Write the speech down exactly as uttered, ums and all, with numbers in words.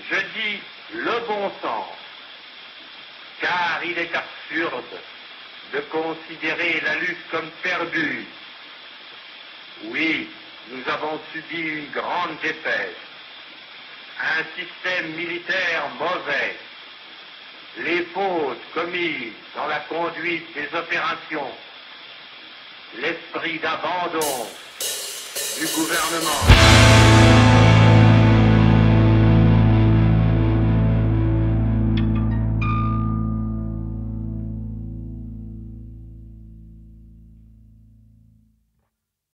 je dis le bon sens, car il est absurde de considérer la lutte comme perdue. Oui, nous avons subi une grande défaite, un système militaire mauvais, les fautes commises dans la conduite des opérations, l'esprit d'abandon du gouvernement.